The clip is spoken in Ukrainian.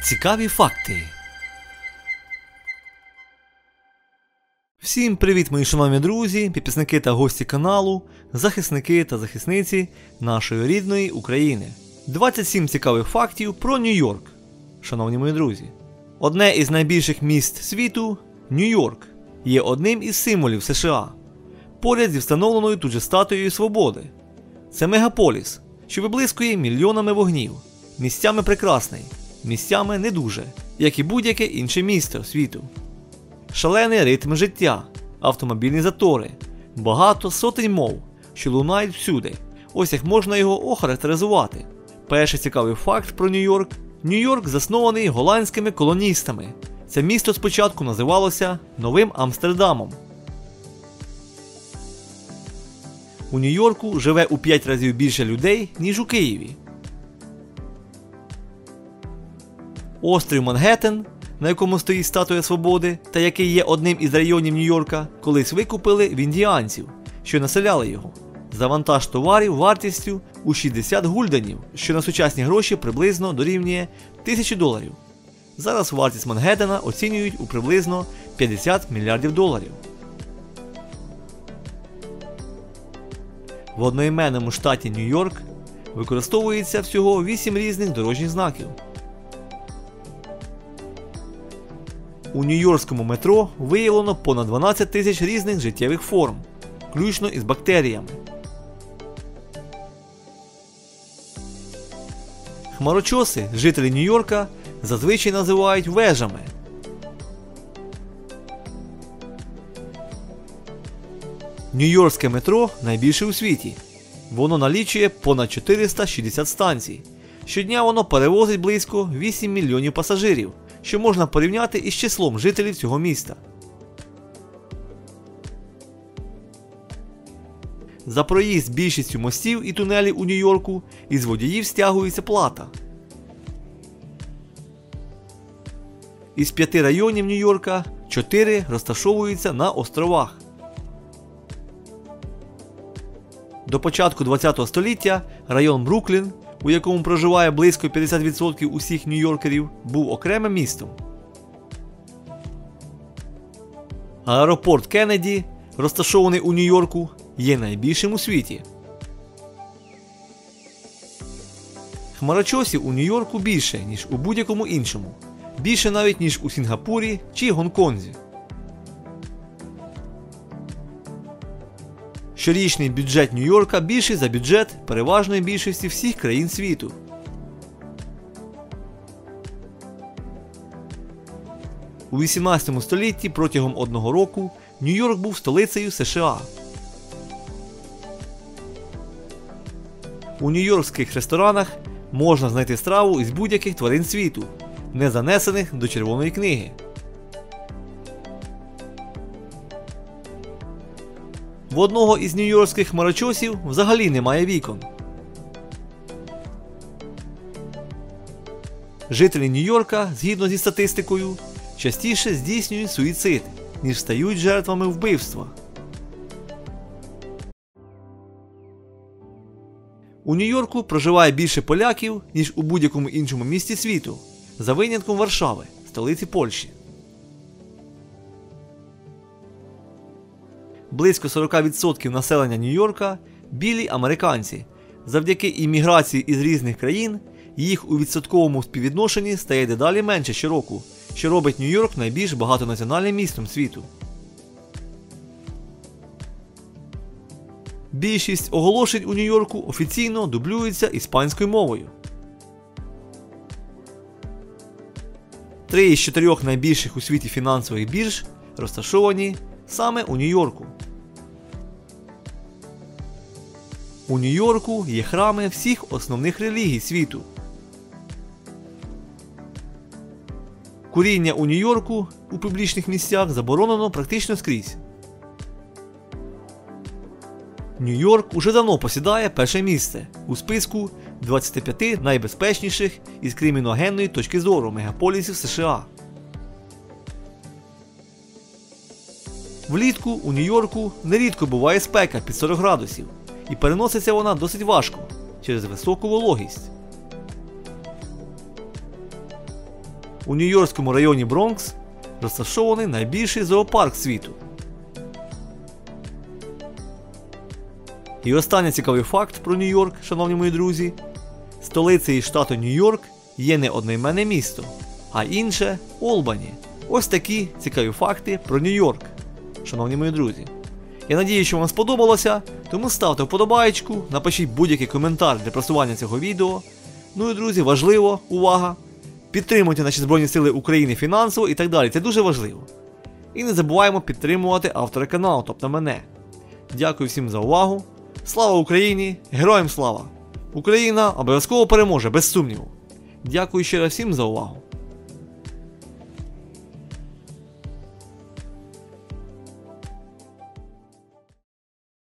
Цікаві факти. Всім привіт, мої шановні друзі, підписники та гості каналу, захисники та захисниці нашої рідної України. 27 цікавих фактів про Нью-Йорк. Шановні мої друзі, одне із найбільших міст світу, Нью-Йорк, є одним із символів США, поряд зі встановленою тут же статуєю Свободи. Це мегаполіс, що виблискує мільйонами вогнів, місцями прекрасний, місцями не дуже, як і будь-яке інше місто світу. Шалений ритм життя, автомобільні затори, багато сотень мов, що лунають всюди. Ось як можна його охарактеризувати. Перший цікавий факт про Нью-Йорк. Нью-Йорк заснований голландськими колоністами. Це місто спочатку називалося Новим Амстердамом. У Нью-Йорку живе у 5 разів більше людей, ніж у Києві. Острів Мангеттен, на якому стоїть статуя Свободи, та який є одним із районів Нью-Йорка, колись викупили в індіанців, що населяли його, за вантаж товарів вартістю у 60 гульденів, що на сучасні гроші приблизно дорівнює $1000. Зараз вартість Мангеттена оцінюють у приблизно $50 мільярдів. В одноіменному штаті Нью-Йорк використовується всього 8 різних дорожніх знаків. У нью-йоркському метро виявлено понад 12 тисяч різних життєвих форм, включно із бактеріями. Хмарочоси жителі Нью-Йорка зазвичай називають вежами. Нью-Йоркське метро найбільше у світі. Воно налічує понад 460 станцій. Щодня воно перевозить близько 8 мільйонів пасажирів, що можна порівняти із числом жителів цього міста. За проїзд більшістю мостів і тунелів у Нью-Йорку із водіїв стягується плата. Із 5 районів Нью-Йорка 4 розташовуються на островах. До початку ХХ століття район Бруклін, у якому проживає близько 50% усіх нью-йоркерів, був окремим містом. Аеропорт Кеннеді, розташований у Нью-Йорку, є найбільшим у світі. Хмарочосів у Нью-Йорку більше, ніж у будь-якому іншому. Більше навіть, ніж у Сінгапурі чи Гонконзі. Щорічний бюджет Нью-Йорка більший за бюджет переважної більшості всіх країн світу. У 18 столітті протягом одного року Нью-Йорк був столицею США. У нью-йоркських ресторанах можна знайти страву із будь-яких тварин світу, не занесених до Червоної книги. В одного із нью-йоркських хмарочосів взагалі немає вікон. Жителі Нью-Йорка, згідно зі статистикою, частіше здійснюють суїцид, ніж стають жертвами вбивства. У Нью-Йорку проживає більше поляків, ніж у будь-якому іншому місті світу, за винятком Варшави, столиці Польщі. Близько 40% населення Нью-Йорка – білі американці. Завдяки імміграції із різних країн, їх у відсотковому співвідношенні стає дедалі менше щороку, що робить Нью-Йорк найбільш багатонаціональним містом світу. Більшість оголошень у Нью-Йорку офіційно дублюються іспанською мовою. 3 із 4 найбільших у світі фінансових бірж розташовані саме у Нью-Йорку. У Нью-Йорку є храми всіх основних релігій світу. Куріння у Нью-Йорку у публічних місцях заборонено практично скрізь. Нью-Йорк уже давно посідає перше місце у списку 25 найбезпечніших із криміногенної точки зору мегаполісів США. Влітку у Нью-Йорку нерідко буває спека під 40 градусів, і переноситься вона досить важко через високу вологість. у нью-йоркському районі Бронкс розташований найбільший зоопарк світу. І останній цікавий факт про Нью-Йорк, шановні мої друзі. Столицею штату Нью-Йорк є не одноіменне місто, а інше – Олбані. Ось такі цікаві факти про Нью-Йорк, шановні мої друзі. Я надіюсь, що вам сподобалося, тому ставте вподобайку, напишіть будь-який коментар для просування цього відео. Ну і, друзі, важливо, увага, підтримуйте наші Збройні Сили України фінансово і так далі, це дуже важливо. І не забуваємо підтримувати автора каналу, тобто мене. Дякую всім за увагу. Слава Україні! Героям слава! Україна обов'язково переможе, без сумніву. Дякую ще раз всім за увагу.